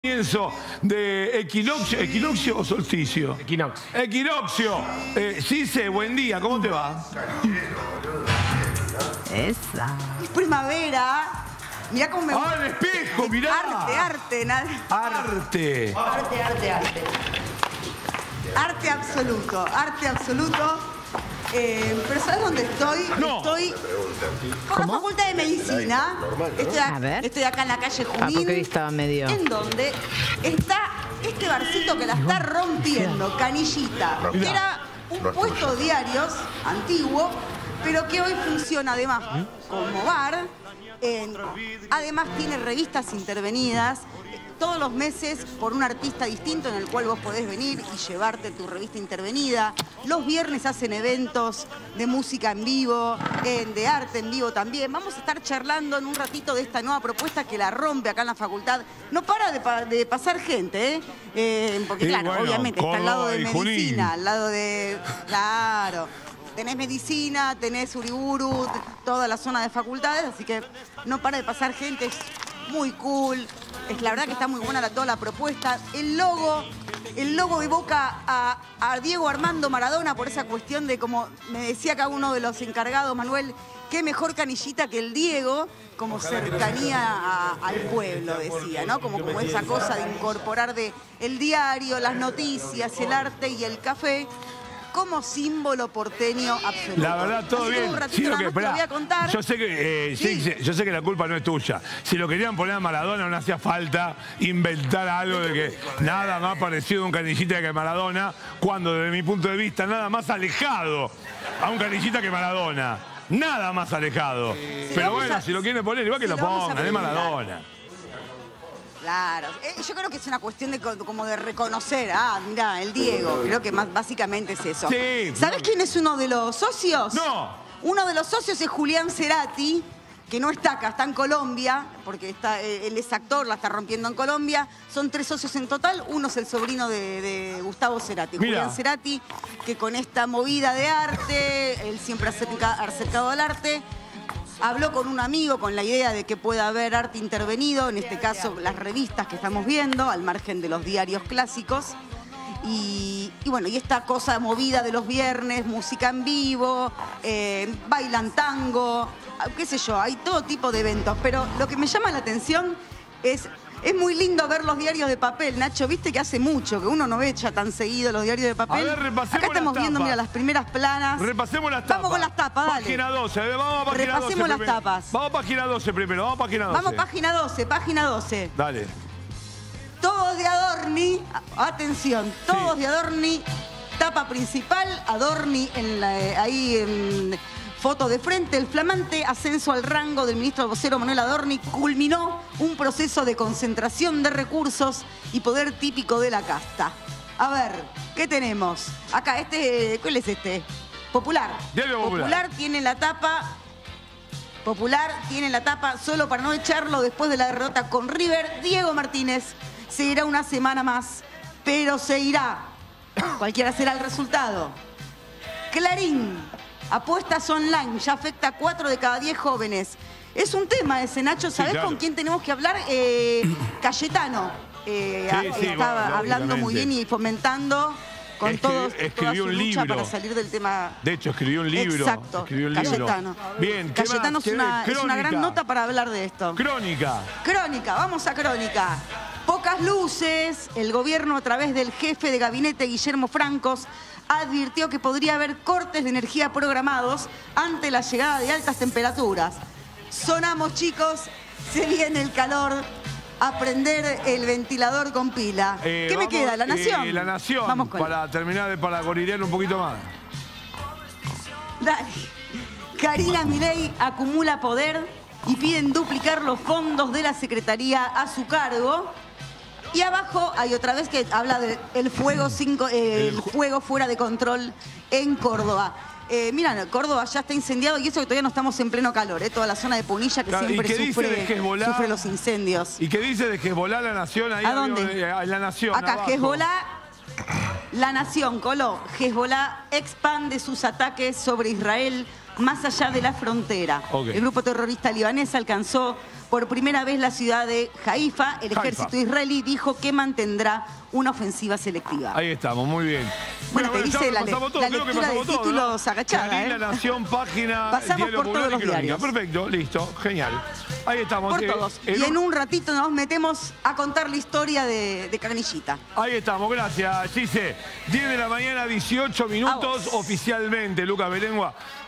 Comienzo de equinoccio o solsticio. Equinoccio. Cise, buen día, ¿cómo te va? Esa. Es primavera. Mirá cómo me gusta. ¡Ah, el espejo, mirá! Arte. Arte. Arte absoluto. Pero ¿sabes dónde estoy? No. Estoy por la Facultad de Medicina. Estoy acá en la calle Junín. porque hoy estaba medio... En donde está este barcito que la está rompiendo, Canillita. Que era un puesto de diarios antiguo, pero que hoy funciona además como bar. Además tiene revistas intervenidas todos los meses por un artista distinto en el cual vos podés venir y llevarte tu revista intervenida. Los viernes hacen eventos de música en vivo, de arte en vivo también. Vamos a estar charlando en un ratito de esta nueva propuesta que la rompe acá en la facultad. No para de pasar gente, porque claro, bueno, obviamente está al lado de medicina, Junín. al lado de... Claro. Tenés medicina, tenés Uriburu, toda la zona de facultades, así que no para de pasar gente, es muy cool. La verdad que está muy buena toda la propuesta. El logo evoca a Diego Armando Maradona por esa cuestión de, como me decía acá uno de los encargados, Manuel, qué mejor canillita que el Diego, como cercanía al pueblo, decía, ¿no? Como esa cosa de incorporar el diario, las noticias, el arte y el café como símbolo porteño absoluto. La verdad, todo así bien. Un ratito Sí, te lo voy a contar. Yo sé que, yo sé que la culpa no es tuya. Si lo querían poner a Maradona, no hacía falta inventar algo de que nada más parecido a un canillita que Maradona, cuando desde mi punto de vista nada más alejado a un canillita que Maradona. Nada más alejado. Pero bueno, si lo quieren poner, igual que lo pongan, es Maradona. Claro, yo creo que es una cuestión de como de reconocer, mirá, el Diego, creo que básicamente es eso. Sí. ¿Sabés quién es uno de los socios? No. Uno de los socios es Julián Cerati, que no está acá, está en Colombia, porque él es actor, la está rompiendo en Colombia. Son 3 socios en total, uno es el sobrino de Gustavo Cerati. Mirá. Julián Cerati, que con esta movida de arte, él siempre ha acercado al arte. Habló con un amigo con la idea de que pueda haber arte intervenido, en este caso las revistas que estamos viendo, al margen de los diarios clásicos. Y bueno, y esta cosa movida de los viernes, música en vivo, bailan tango, qué sé yo, hay todo tipo de eventos. Pero lo que me llama la atención es muy lindo ver los diarios de papel, Nacho. Viste que hace mucho que uno no ve ya tan seguido los diarios de papel. A ver, repasemos. Acá estamos las viendo, tapas. mira, las primeras planas. Repasemos las tapas. Vamos con las tapas, dale. Página 12, vamos a página 12 Repasemos las primero. tapas. Vamos a página 12 primero, vamos a página 12. Vamos, página 12. Dale. Todos de Adorni, atención, todos de Adorni, tapa principal, Adorni ahí en foto de frente, el flamante ascenso al rango del ministro vocero Manuel Adorni culminó un proceso de concentración de recursos y poder típico de la casta. A ver, ¿qué tenemos? Acá, ¿cuál es este? Popular. Diario Popular. Popular tiene la tapa, solo para no echarlo después de la derrota con River, Diego Martínez. Se irá una semana más, pero se irá. Cualquiera será el resultado. Clarín, apuestas online, ya afecta a 4 de cada 10 jóvenes. Es un tema ese, Nacho, ¿sabés claro. con quién tenemos que hablar? Cayetano. Estaba hablando muy bien y fomentando con toda su lucha para salir del tema. De hecho, escribió un libro. Exacto, escribió un libro. Cayetano. Bien, ¿qué Cayetano más? es una gran nota para hablar de esto. Crónica. Crónica, vamos a Crónica. Pocas luces, el gobierno a través del jefe de gabinete Guillermo Francos advirtió que podría haber cortes de energía programados ante la llegada de altas temperaturas. Sonamos, chicos, se viene el calor, a prender el ventilador con pila. ¿Qué me queda? ¿La Nación? La Nación, vamos con para terminar, para gorilear un poquito más. Dale. Karina Milei acumula poder y piden duplicar los fondos de la Secretaría a su cargo. Y abajo hay otra vez que habla del fuego fuera de control en Córdoba. Mira, Córdoba ya está incendiado y eso que todavía no estamos en pleno calor, toda la zona de Punilla que siempre sufre los incendios. ¿Y qué dice de Hezbolá la Nación? Ahí ¿A dónde? La Nación. Acá, abajo. Hezbolá, la Nación, Coló. Hezbolá expande sus ataques sobre Israel más allá de la frontera. Okay. El grupo terrorista libanés alcanzó por primera vez la ciudad de Haifa. El ejército israelí dijo que mantendrá una ofensiva selectiva. Ahí estamos, muy bien. Bueno, te dice la lectura de títulos agachada. Clarín, La Nación, página, pasamos Diario por Popular todos y los Crónica. diarios. Perfecto, listo, genial. Ahí estamos. Por todos. Y en un ratito nos metemos a contar la historia de Canillita. Ahí estamos, gracias, Gise. 10 de la mañana, 18 minutos oficialmente, Lucas Belengua.